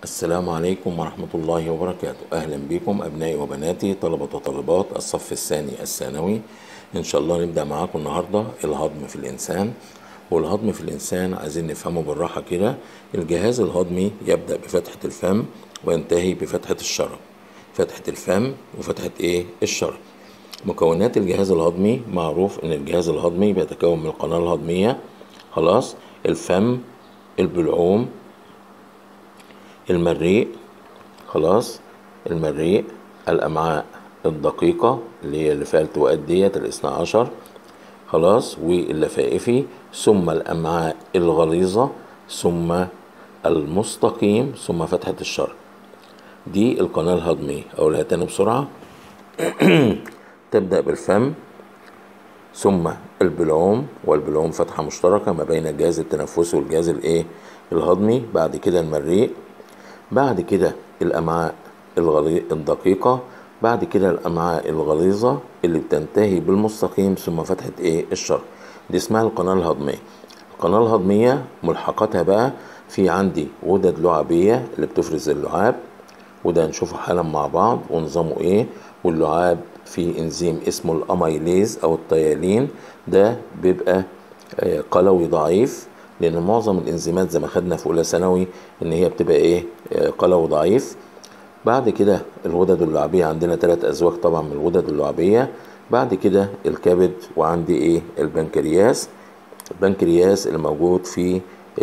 السلام عليكم ورحمة الله وبركاته. أهلا بكم أبنائي وبناتي طلبة وطالبات الصف الثاني الثانوي. إن شاء الله نبدأ معاكم النهاردة الهضم في الإنسان. والهضم في الإنسان عايزين نفهمه بالراحة كده. الجهاز الهضمي يبدأ بفتحة الفم وينتهي بفتحة الشرج. فتحة الفم وفتحة الشرج. مكونات الجهاز الهضمي معروف إن الجهاز الهضمي بيتكون من القناة الهضمية، خلاص، الفم، البلعوم، المريء، خلاص، المريء، الأمعاء الدقيقة اللي هي اللي فيها التواءات ديت الاثنى عشر، خلاص، واللفائفي، ثم الأمعاء الغليظة، ثم المستقيم، ثم فتحة الشرج. دي القناة الهضمية. أقولها تاني بسرعة. تبدأ بالفم، ثم البلعوم، والبلعوم فتحة مشتركة ما بين الجهاز التنفسي والجهاز الهضمي. بعد كده المريء، بعد كده الأمعاء الدقيقة، بعد كده الأمعاء الغليظة اللي بتنتهي بالمستقيم، ثم فتحة الشرج. دي اسمها القناة الهضمية. القناة الهضمية ملحقاتها بقى في عندي غدد لعابية اللي بتفرز اللعاب، وده هنشوفه حالا مع بعض ونظامه واللعاب في انزيم اسمه الاميليز او التيالين. ده بيبقى قلوي ضعيف، لان معظم الانزيمات زي ما خدنا في اولى ثانوي ان هي بتبقى قلوي ضعيف. بعد كده الغدد اللعابيه عندنا 3 ازواج طبعا من الغدد اللعابيه. بعد كده الكبد، وعندي البنكرياس. البنكرياس اللي موجود في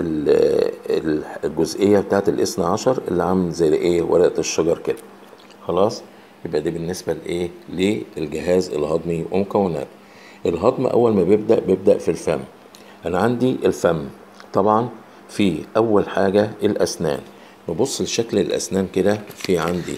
الجزئيه بتاعت الاثنى عشر اللي عامل زي ورقه الشجر كده، خلاص. يبقى دي بالنسبه للجهاز الهضمي ومكوناته. الهضم اول ما بيبدا في الفم. انا عندي الفم طبعا في اول حاجه الاسنان. نبص لشكل الاسنان كده. في عندي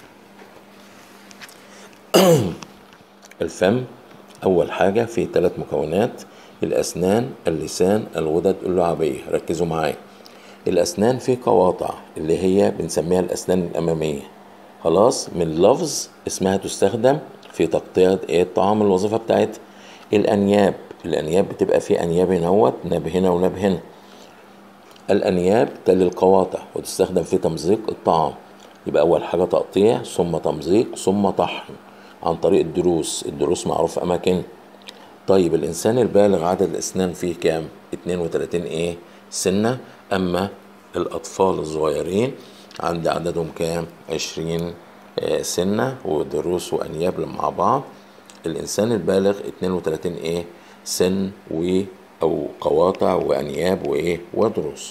الفم اول حاجه في 3 مكونات: الاسنان، اللسان، الغدد اللعابيه. ركزوا معايا. الاسنان في قواطع اللي هي بنسميها الاسنان الاماميه، خلاص، من لفظ اسمها تستخدم في تقطيع الطعام، الوظيفه بتاعتها. الانياب بتبقى في انياب هنا، ناب هنا وناب هنا. الانياب تلي القواطع وتستخدم في تمزيق الطعام. يبقى اول حاجه تقطيع، ثم تمزيق، ثم طحن عن طريق الضروس معروف اماكن. طيب الانسان البالغ عدد الاسنان فيه كام؟ 32 سنه. اما الاطفال الصغيرين عند عددهم كام؟ 20 سنه، وضروس وانياب مع بعض. الانسان البالغ 32 سن او قواطع وانياب وضروس.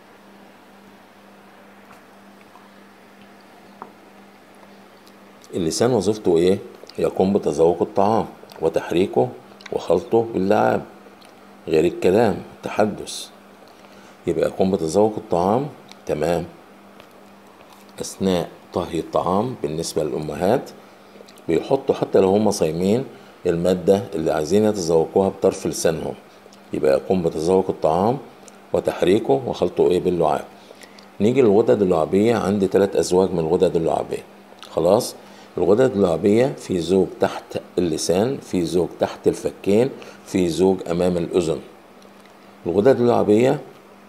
اللسان وظيفته يقوم بتذوق الطعام وتحريكه وخلطه باللعاب، غير الكلام، التحدث. يبقى يقوم بتذوق الطعام، تمام. اثناء طهي الطعام بالنسبه للامهات بيحطوا حتى لو هم صايمين الماده اللي عايزين يتذوقوها بطرف لسانهم. يبقى يقوم بتذوق الطعام وتحريكه وخلطه باللعاب. نيجي للغدد اللعابيه. عندي 3 ازواج من الغدد اللعابيه، خلاص. الغدد اللعابيه في زوج تحت اللسان، في زوج تحت الفكين، في زوج امام الاذن. الغدد اللعابيه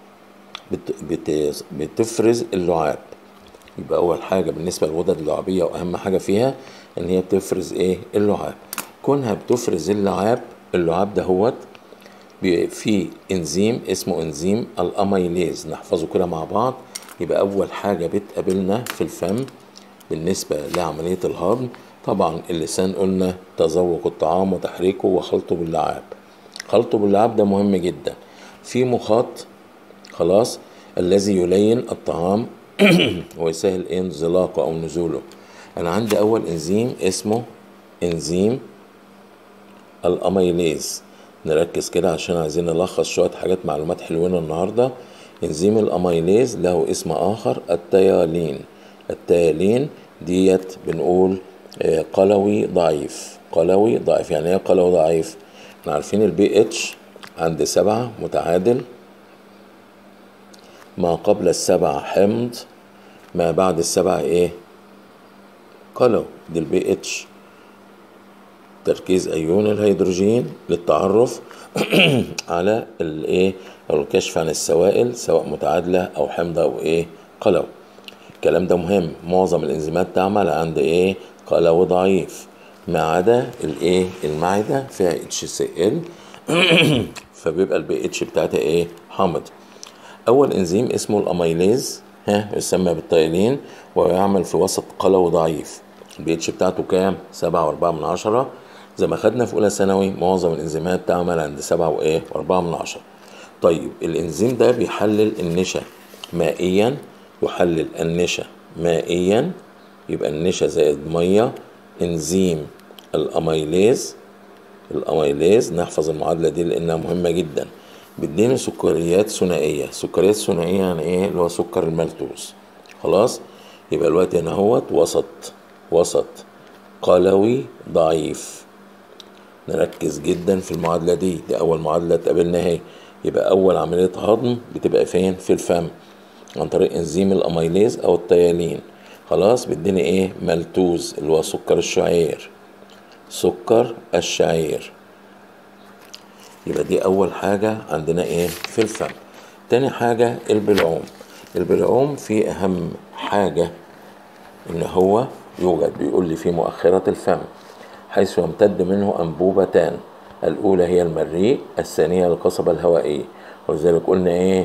بتفرز اللعاب. يبقى اول حاجه بالنسبه للغدد اللعابيه واهم حاجه فيها ان هي بتفرز اللعاب. كونها بتفرز اللعاب ده في انزيم اسمه انزيم الاميليز. نحفظه كده مع بعض. يبقى اول حاجه بتقابلنا في الفم بالنسبه لعمليه الهضم طبعا اللسان، قلنا تذوق الطعام وتحريكه وخلطه باللعاب. خلطه باللعاب ده مهم جدا. في مخاط، خلاص، الذي يلين الطعام ويسهل انزلاقه او نزوله. انا عندي اول انزيم اسمه انزيم الاميليز. نركز كده عشان عايزين نلخص شويه حاجات، معلومات حلوين النهارده. انزيم الاميليز له اسم اخر التيالين. التيالين ديت بنقول قلوي ضعيف. قلوي ضعيف يعني ايه قلوي ضعيف؟ احنا عارفين البي اتش عند 7 متعادل، ما قبل 7 حمض، ما بعد 7 قلو. دي البي اتش، تركيز ايون الهيدروجين للتعرف على او الكشف عن السوائل سواء متعادله او حمضه او قلو. الكلام ده مهم. معظم الانزيمات تعمل عند ايه؟ قلوي ضعيف، ما عدا الايه؟ المعده فيها HCl فبيبقى البي اتش بتاعتها ايه؟ حامض. اول انزيم اسمه الاميليز، يسمى بالتايلين، ويعمل في وسط قلوي ضعيف. البي اتش بتاعته كام؟ 7.4. زي ما خدنا في اولى ثانوي معظم الانزيمات تعمل عند 7.4. طيب الانزيم ده بيحلل النشا مائيا، يحلل النشا مائيا، يبقى النشا زائد ميه. انزيم الاميليز نحفظ المعادله دي لانها مهمه جدا. بيديني سكريات ثنائيه. سكريات ثنائيه يعني ايه؟ اللي هو سكر المالتوز. خلاص، يبقى الوقت هنا هوت وسط قلوي ضعيف. نركز جدا في المعادله دي اول معادله اتقابلنا اهي. يبقى اول عمليه هضم بتبقى فين؟ في الفم، عن طريق انزيم الاميليز او التيالين. خلاص، بيديني ايه؟ مالتوز اللي هو سكر الشعير. يبقى دي اول حاجة عندنا ايه؟ في الفم. تاني حاجة البلعوم فيه اهم حاجة ان هو يوجد، بيقول لي في مؤخرة الفم، حيث يمتد منه انبوبتان، الاولى هي المريء، الثانية القصبة الهوائية. ولذلك قلنا ايه؟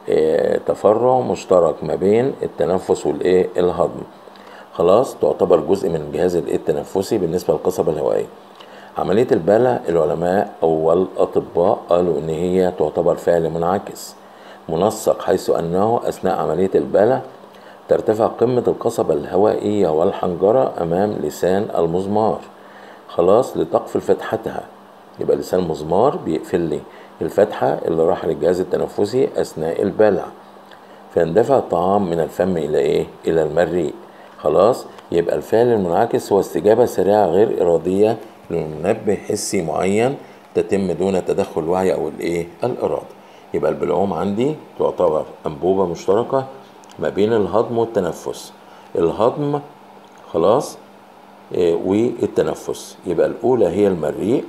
تفرع مشترك ما بين التنفس والايه؟ الهضم. خلاص، تعتبر جزء من الجهاز التنفسي بالنسبة للقصبة الهوائية. عملية البلع العلماء أو الأطباء قالوا إن هي تعتبر فعل منسق، حيث أنه أثناء عملية البلع ترتفع قمة القصبة الهوائية والحنجرة أمام لسان المزمار، خلاص، لتقفل فتحتها. يبقى لسان المزمار بيقفل لي الفتحة اللي راح للجهاز التنفسي أثناء البلع، فيندفع الطعام من الفم إلى إيه؟ إلى المريء. خلاص، يبقى الفعل المنعكس هو استجابة سريعة غير إرادية لمنبه حسي معين تتم دون تدخل الوعي أو الإيه؟ الإرادة. يبقى البلعوم عندي تعتبر أنبوبة مشتركة ما بين الهضم والتنفس. الهضم خلاص والتنفس. يبقى الأولى هي المريء،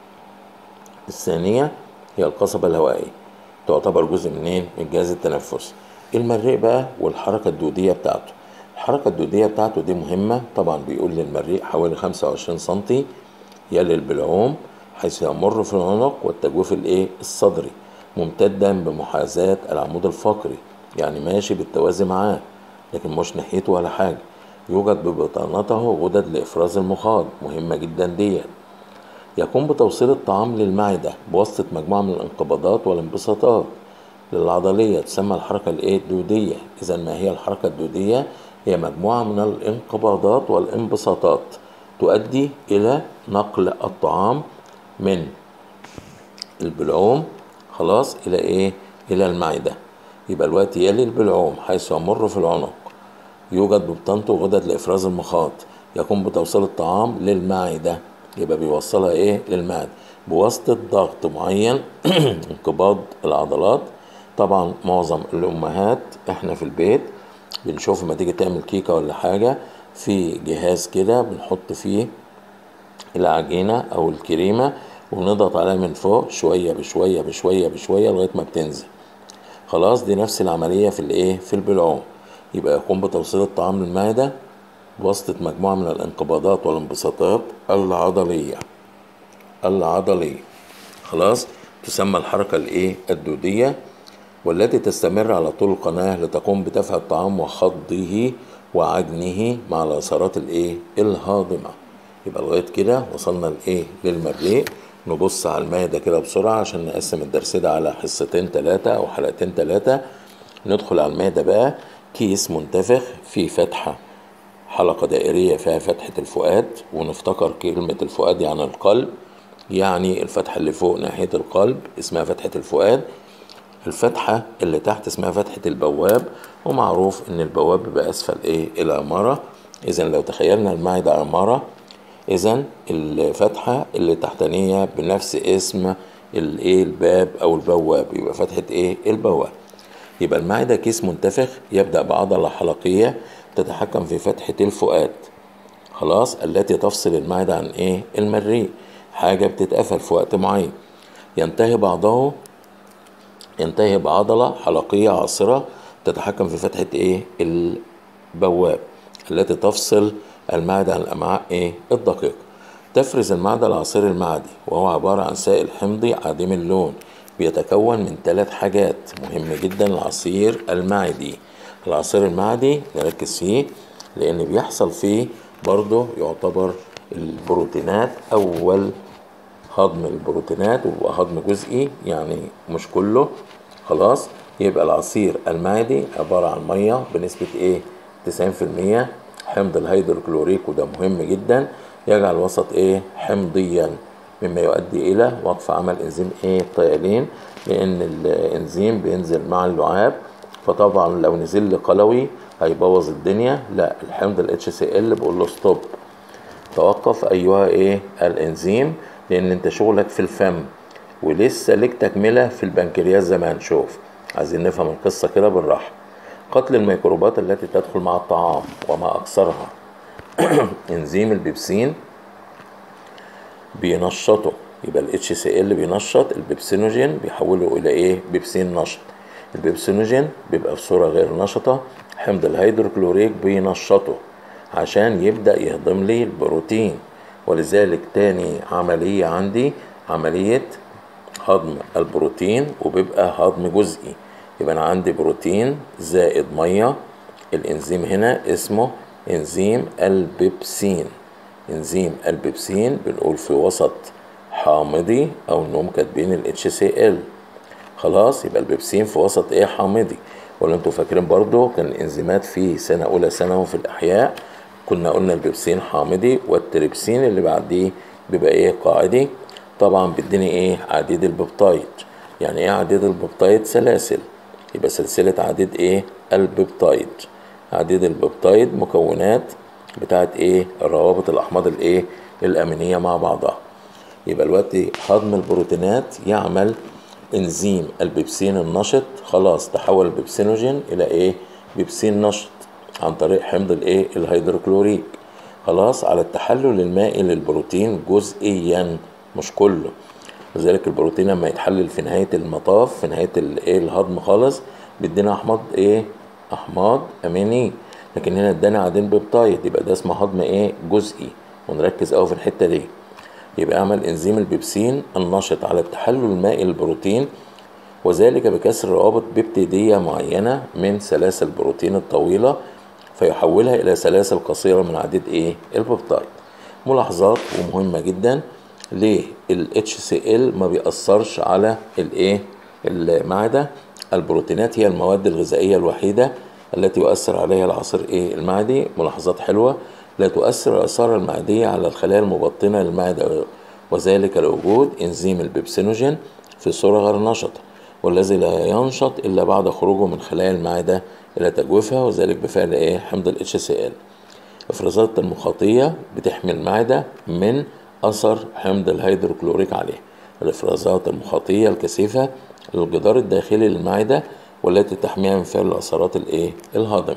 الثانية هي القصبة الهوائية، تعتبر جزء منين؟ من الجهاز التنفسي. المريء بقى والحركة الدودية بتاعته. الحركة الدودية بتاعته دي مهمة طبعا. بيقول للمريء حوالي 25 سنتي يلي البلعوم، حيث يمر في العنق والتجويف الايه؟ الصدري، ممتدا بمحاذاة العمود الفقري، يعني ماشي بالتوازي معاه لكن مش ناحيته ولا حاجة. يوجد ببطانته غدد لإفراز المخاط، مهمة جدا ديت. يقوم بتوصيل الطعام للمعدة بواسطة مجموعة من الانقباضات والانبساطات للعضلية، تسمى الحركة الايه؟ الدودية. إذا ما هي الحركة الدودية؟ هي مجموعة من الانقباضات والانبساطات تؤدي إلى نقل الطعام من البلعوم خلاص إلى إيه؟ إلى المعدة. يبقى الوقت يلي البلعوم حيث يمر في العنق، يوجد ببطانته غدد لإفراز المخاط، يقوم بتوصيل الطعام للمعدة. يبقى بيوصلها إيه؟ للمعدة بواسطة ضغط معين انقباض العضلات. طبعا معظم الأمهات إحنا في البيت بنشوف لما تيجي تعمل كيكة ولا حاجة في جهاز كده بنحط فيه العجينة أو الكريمة ونضغط عليها من فوق شوية بشوية بشوية بشوية لغاية ما بتنزل. خلاص، دي نفس العملية في الإيه؟ في البلعوم. يبقى يقوم بتوصيل الطعام للمعدة بواسطة مجموعة من الانقباضات والانبساطات العضلية. خلاص، تسمى الحركة الإيه؟ الدودية، والتي تستمر على طول القناة لتقوم بدفع الطعام وخضه وعجنه مع العصارات الإيه؟ الهاضمة. يبقى لغاية كده وصلنا لإيه؟ للمريء. نبص على المعدة كده بسرعة عشان نقسم الدرس ده على حصتين 3 أو حلقتين 3. ندخل على المعدة بقى. كيس منتفخ فيه فتحة، حلقة دائرية فيها فتحة الفؤاد، ونفتكر كلمة الفؤاد يعني القلب، يعني الفتحة اللي فوق ناحية القلب اسمها فتحة الفؤاد، الفتحة اللي تحت اسمها فتحة البواب، ومعروف ان البواب بيبقى اسفل ايه؟ العمارة. اذا لو تخيلنا المعدة عمارة، اذا الفتحة اللي تحتانية بنفس اسم الايه؟ الباب او البواب، يبقى فتحة ايه؟ البواب. يبقى المعدة كيس منتفخ يبدأ بعضلة حلقية تتحكم في فتحة الفؤاد، خلاص، التي تفصل المعدة عن ايه؟ المريء، حاجة بتتقفل في وقت معين. ينتهي بعضلة حلقية عاصرة تتحكم في فتحة ايه؟ بواب التي تفصل المعدة عن الأمعاء الدقيقة. تفرز المعدة العصير المعدي، وهو عبارة عن سائل حمضي عديم اللون بيتكون من 3 حاجات مهمة جدا. العصير المعدي، العصير المعدي نركز فيه لأن بيحصل فيه برضه يعتبر البروتينات أول هضم البروتينات، ويبقى هضم جزئي يعني مش كله. خلاص، يبقى العصير المعدي عبارة عن مية بنسبة 90% حمض الهيدروكلوريك، وده مهم جدا، يجعل الوسط حمضيا، مما يؤدي إلى وقف عمل إنزيم الطيالين، لأن الإنزيم بينزل مع اللعاب، فطبعا لو نزل لي قلوي هيبوظ الدنيا. لا، الحمض ال HCl بقول له ستوب، توقف أيها الإنزيم، لأن أنت شغلك في الفم ولسه لك تكملة في البنكرياس زي ما هنشوف. عايزين نفهم القصة كده بالراحة. قتل الميكروبات التي تدخل مع الطعام وما أكثرها إنزيم البيبسين بينشطه، يبقى ال HCl بينشط البيبسينوجين بيحوله إلى بيبسين نشط. البيبسينوجين بيبقى في صورة غير نشطة، حمض الهيدروكلوريك بينشطه عشان يبدأ يهضم لي البروتين. ولذلك تاني عملية عندي عملية هضم البروتين، وبيبقى هضم جزئي. يبقى أنا عندي بروتين زائد مية. الإنزيم هنا اسمه إنزيم البيبسين. إنزيم البيبسين بنقول في وسط حامضي أو إنهم كاتبين ال HCl. خلاص، يبقى البيبسين في وسط حامضي. ولا انتوا فاكرين برضو كان الانزيمات في سنة اولى ثانوي في الاحياء كنا قلنا البيبسين حامضي، والتريبسين اللي بعديه بيبقى قاعدي. طبعا بيديني عديد البيبتايد. يعني ايه عديد البيبتايد؟ سلاسل، يبقى سلسلة عديد البيبتايد. عديد البيبتايد مكونات بتاعت الروابط الاحماض الامينية مع بعضها. يبقى دلوقتي هضم البروتينات يعمل انزيم البيبسين النشط. خلاص، تحول البيبسينوجين الى بيبسين نشط عن طريق حمض الهيدروكلوريك. خلاص، على التحلل المائي للبروتين جزئيا مش كله. لذلك البروتين لما يتحلل في نهاية المطاف، في نهاية الهضم خالص، بيدينا احماض احماض امينية. لكن هنا ادانا عدين بيبتايد، يبقى ده اسمه هضم جزئي، ونركز قوي في الحتة دي. يبقى اعمل انزيم البيبسين النشط على التحلل المائي للبروتين، وذلك بكسر روابط بيبتيدية معينة من سلاسل البروتين الطويلة، فيحولها إلى سلاسل قصيرة من عديد البيبتايد. ملاحظات ومهمة جدا، ليه ال HCl ما بيأثرش على المعدة؟ البروتينات هي المواد الغذائية الوحيدة التي يؤثر عليها العصير المعدي. ملاحظات حلوة، لا تؤثر الآثار المعدية على الخلايا المبطنة للمعدة، وذلك لوجود إنزيم البيبسينوجين في صورة غير نشطة، والذي لا ينشط إلا بعد خروجه من خلايا المعدة إلى تجويفها، وذلك بفعل حمض ال HCl. إفرازات المخاطية بتحمي المعدة من أثر حمض الهيدروكلوريك عليه. الإفرازات المخاطية الكثيفة للجدار الداخلي للمعدة، والتي تحميها من فعل الأثرات الهاضمة.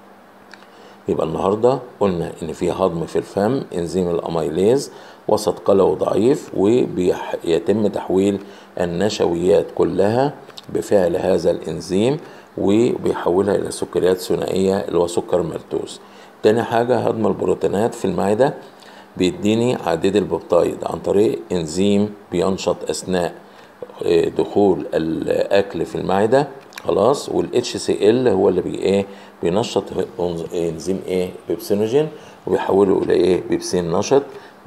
يبقى النهاردة قلنا ان في هضم في الفم انزيم الاميليز وسط قلوي ضعيف، وبيتم تحويل النشويات كلها بفعل هذا الانزيم، وبيحولها الى سكريات ثنائية اللي هو سكر مالتوز. تاني حاجة هضم البروتينات في المعدة بيديني عديد البيبتايد عن طريق انزيم بينشط اثناء دخول الاكل في المعدة. خلاص، وال HCl هو اللي بينشط انزيم بيبسينوجين، وبيحوله الى بيبسين نشط.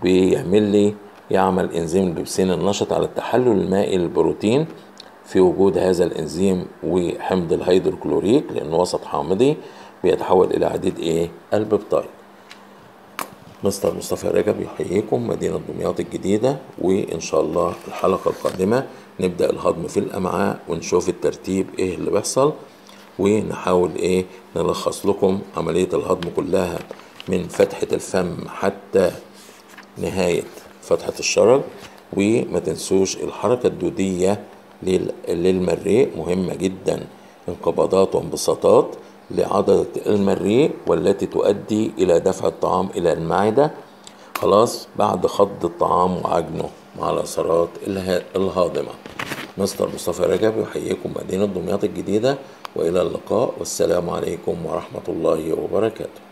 يعمل انزيم البيبسين النشط على التحلل المائي للبروتين في وجود هذا الانزيم وحمض الهيدروكلوريك، لانه وسط حامضي، بيتحول الى عديد البيبتايد. مستر مصطفى رجب يحييكم، مدينة دمياط الجديدة، وإن شاء الله الحلقة القادمة نبدأ الهضم في الأمعاء ونشوف الترتيب اللي بيحصل، ونحاول نلخص لكم عملية الهضم كلها من فتحة الفم حتى نهاية فتحة الشرج. وما تنسوش الحركة الدودية للمريء مهمة جدا، انقباضات وانبساطات لعضلة المريء، والتي تؤدي إلى دفع الطعام إلى المعدة. خلاص، بعد خض الطعام وعجنه مع الأثرات الهاضمة. مستر مصطفى رجب يحييكم، مدينة دمياط الجديدة، وإلى اللقاء، والسلام عليكم ورحمة الله وبركاته.